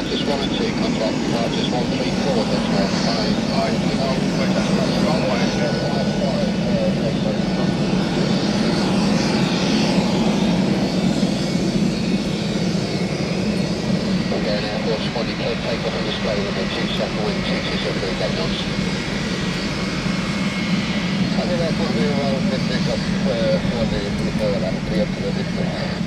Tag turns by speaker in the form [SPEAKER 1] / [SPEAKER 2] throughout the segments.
[SPEAKER 1] Just 1 and 2 contact, just 134, that's right. Okay, now Air Force 1, you can take off on display with a 2-second wind, 227, 8 knots. I think that would be around the pick up for the up to the distance.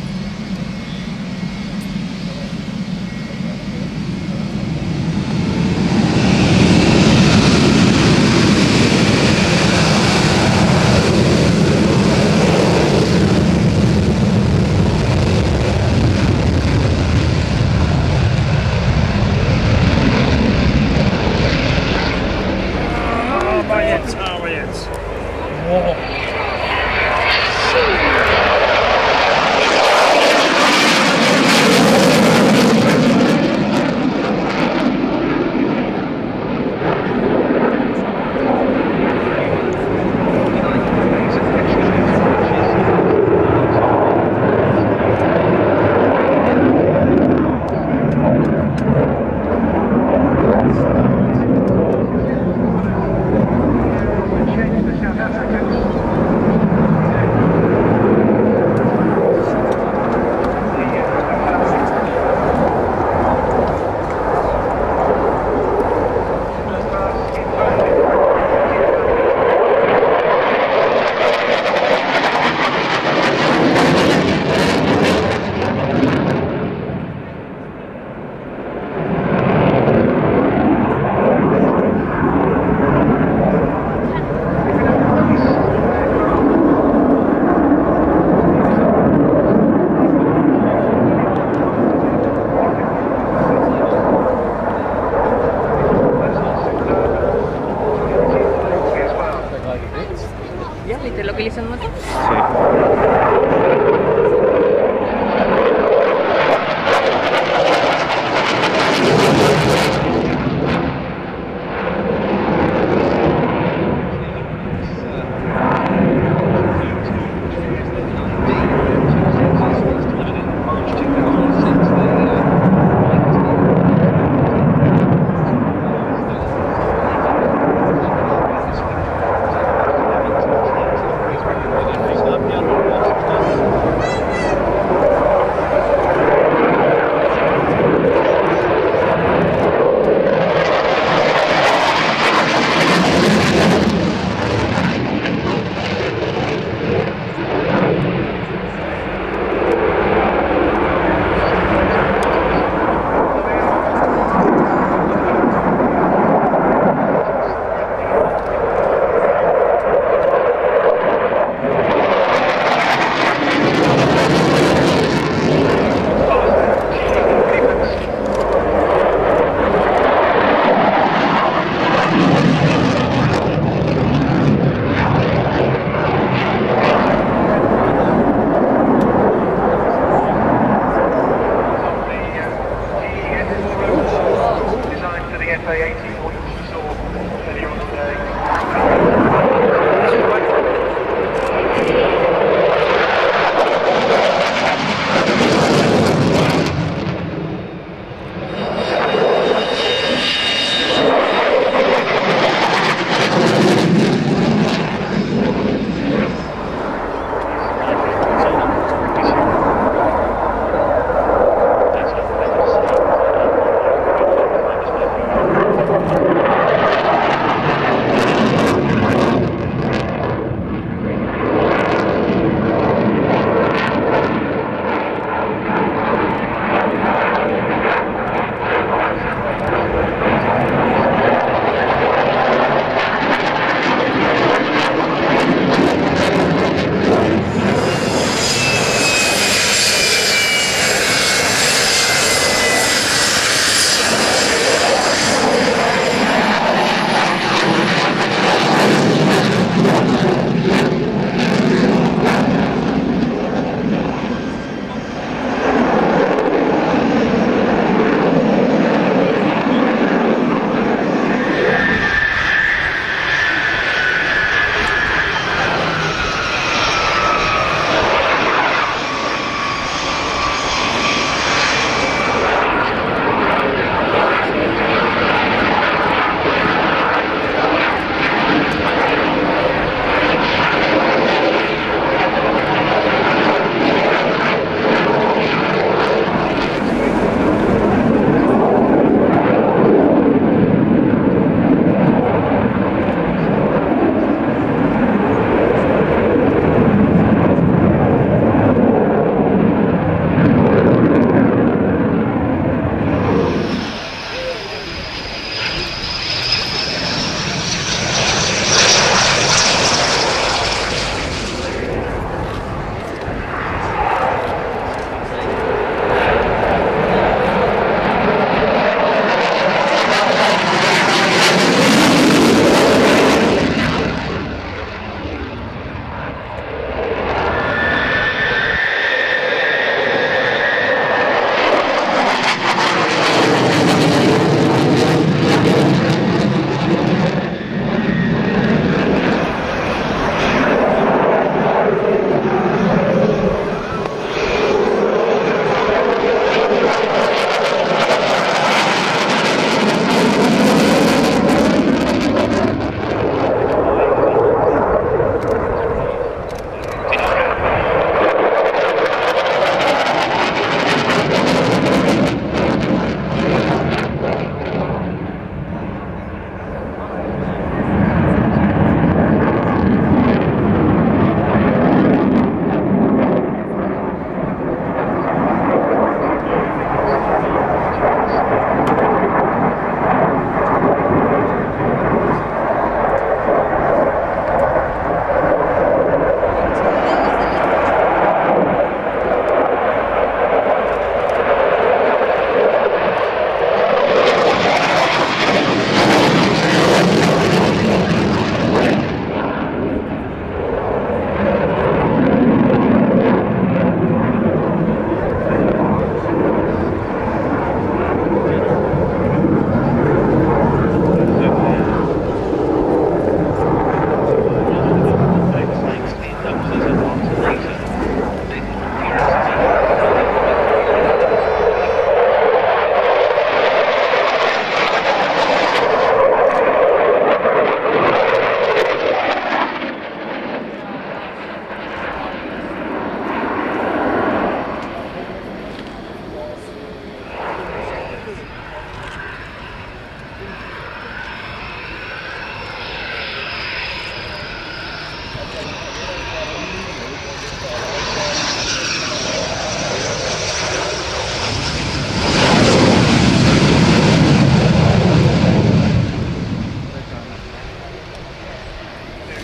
[SPEAKER 2] Whoa.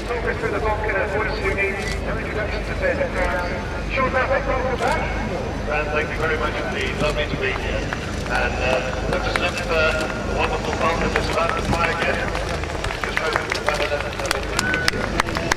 [SPEAKER 2] talk us through the volcano, what is unique, an introduction to Bed France. Sean Murphy, welcome back.
[SPEAKER 3] And thank you very much indeed. Lovely to be here. And we'll just let the wonderful volcano just start to fly again. Just hoping to have a